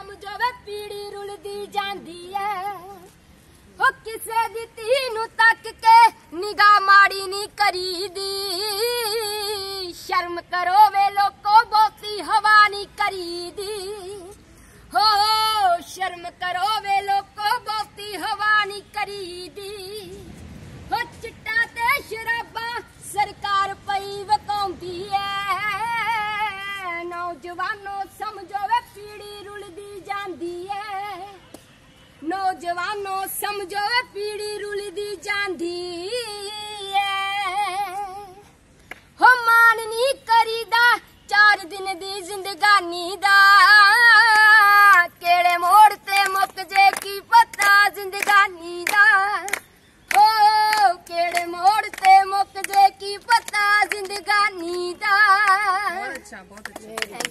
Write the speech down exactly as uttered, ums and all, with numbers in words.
समझो वे पीड़ी रुलदी जांदी है। ओ किसे दी धी नू तक के निगाह माड़ी नहीं करीदी। शर्म करो वे लोको बहुती हवा नहीं करीदी। हो शर्म करो वे लोको बहुती हवा नहीं करीदी। हो चिट्टा ते शराबा सरकार पई वकाउंदी है। नौजवानों समझो वे पीड़ी रुलदी जांदी है। नौजवानों समझो वे पीड़ी रुलदी जांदी है। हो मान नहीं करीदा चार दिन दी जिंदगानी दा। केड़े मोड़ ते मुक जे की पता जिंदगानी दा। हो केड़े मोड़ ते मुक जे की पता जिंदगानी दा। बहुत अच्छा बहुत अच्छा।